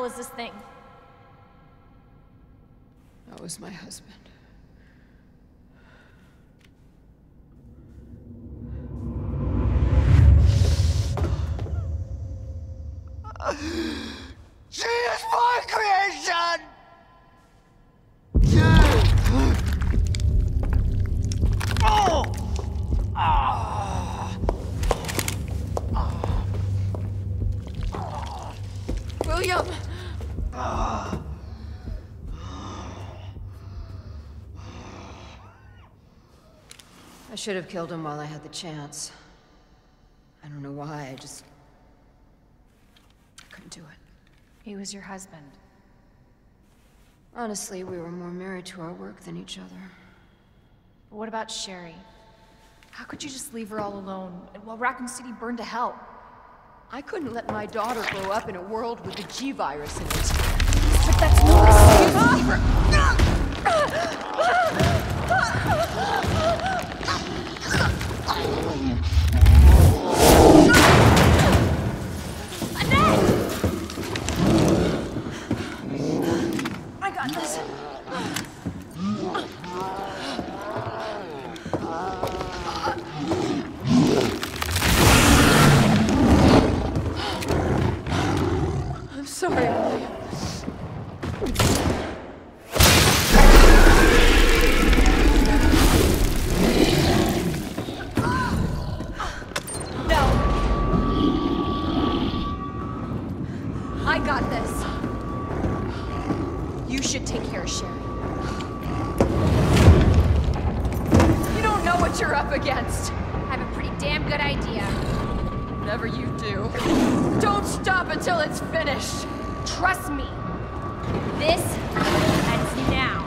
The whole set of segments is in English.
hell is this thing? That was my husband. She is my creation! William! I should have killed him while I had the chance. I don't know why, I couldn't do it. He was your husband. Honestly, we were more married to our work than each other. But what about Sherry? How could you just leave her all alone while Raccoon City burned to hell? I couldn't let my daughter grow up in a world with the G-virus in it. But that's no excuse for... I got this. I'm sorry, William. I got this. You should take care of Sherry. You don't know what you're up against. I have a pretty damn good idea. Whatever you do, don't stop until it's finished. Trust me. This ends now.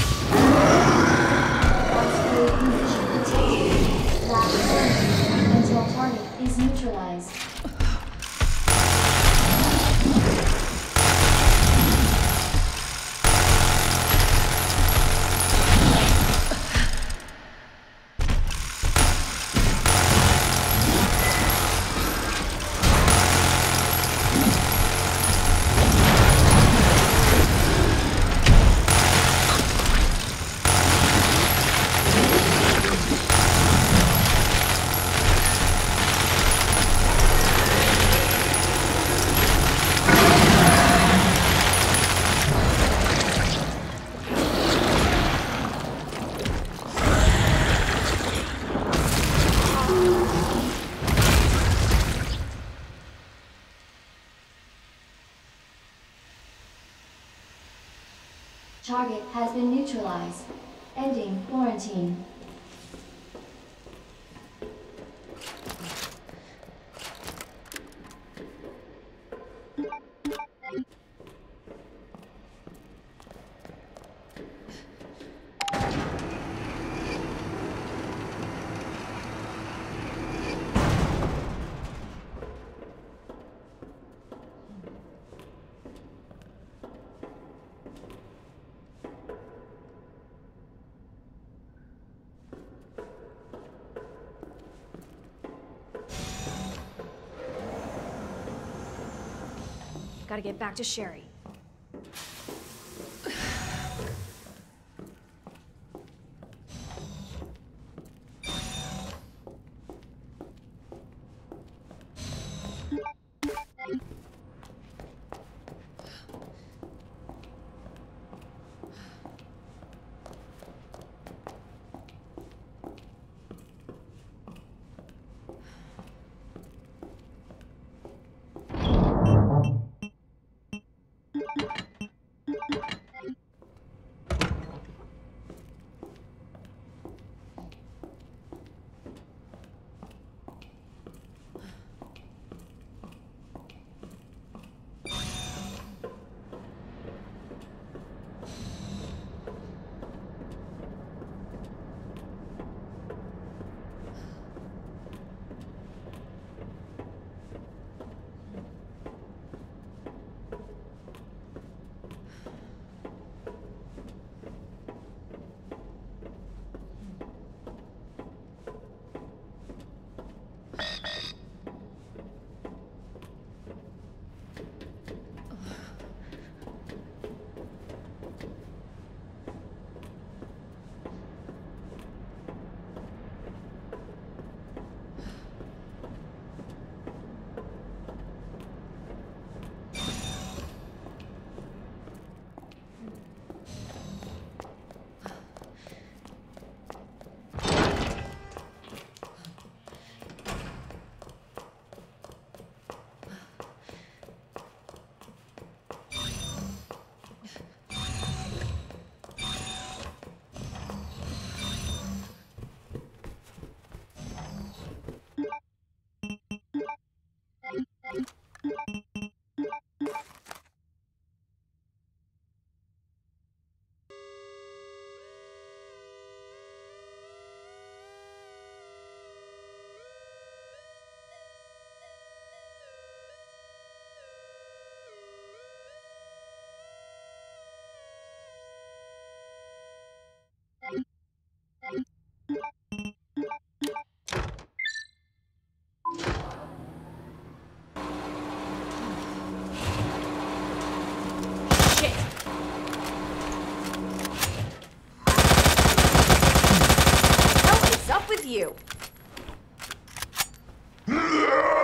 Until target is neutralized. Target has been neutralized. Ending quarantine. Gotta get back to Sherry. you.